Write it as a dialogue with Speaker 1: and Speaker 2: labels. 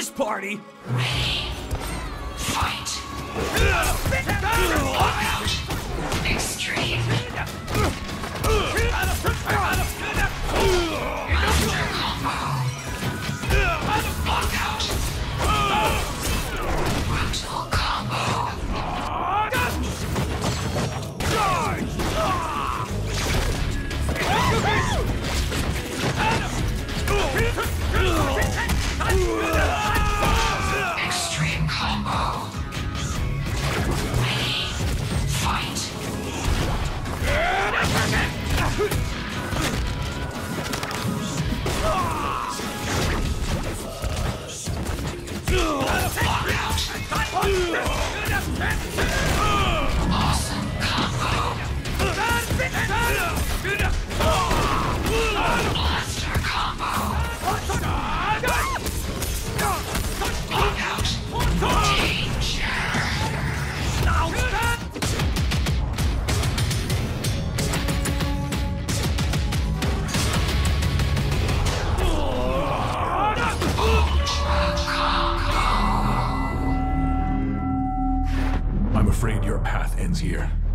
Speaker 1: this party!
Speaker 2: Fight. Walkout. Extreme. Master combo. Walkout. Brutal combo. Extreme combo. Ready. Fight. Awesome combo. Blaster combo. Walkout. Danger.
Speaker 3: I'm afraid your path ends here.